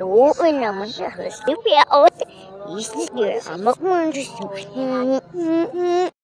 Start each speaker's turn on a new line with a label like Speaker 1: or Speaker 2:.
Speaker 1: Doon naman sa hostipya. Is this girl? Amak mo.